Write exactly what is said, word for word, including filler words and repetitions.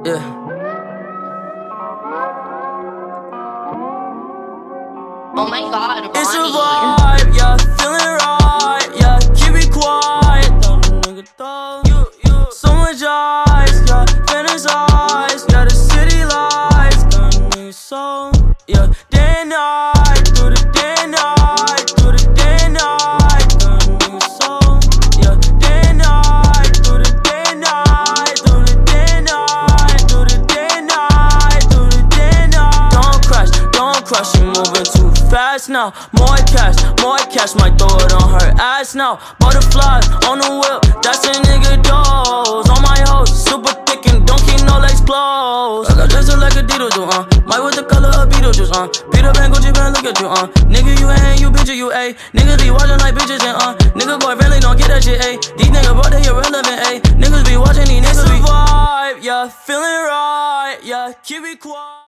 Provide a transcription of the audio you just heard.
Yeah. Oh my god, Ronnie. It's a vibe, yeah, feeling right, yeah, keep it quiet, don't nigga though. You, you. So much ice, yeah, fantasize, yeah, the city lights, got me so, yeah, day and night, through the day and night, through the day and night, got me so, yeah, day and night, through the day and night, through the day and night, through the day and night, through the day and night. Don't crash, don't crash, you moving too fast now. More cash, more cash, might throw it on her ass now. Butterflies on the whip, that's a nigga dose. On my hoes, super thick and don't keep no legs closed. I got dressed like a Dito do, uh. Might with the color of Beetlejuice, uh. Peter Pan, Gucci Pan, look at you, uh. Nigga, you ain't, you bitch, you a. Niggas be watching like bitches and uh. Nigga boy friendly, don't get that shit, a. These niggas brought they irrelevant, a. Niggas be watching, these niggas be vibe, yeah, feeling right, yeah, keep it quiet.